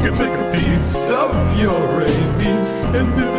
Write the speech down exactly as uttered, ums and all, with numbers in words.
can take a piece of your rabies and do